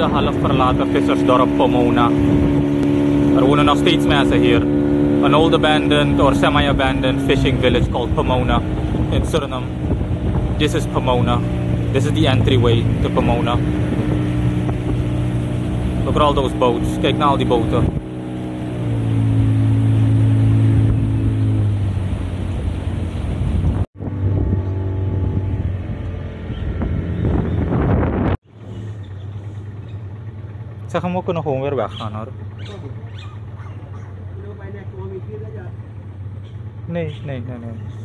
oude half verlaten vissersdorp Pomona. Er wonen nog steeds mensen hier. An old abandoned or semi-abandoned fishing village called Pomona in Suriname. This is Pomona. This is the entryway to Pomona. Look at all those boats. Kijk naar al die boten. Zeg hem, we kunnen gewoon weer weggaan hoor. Nee.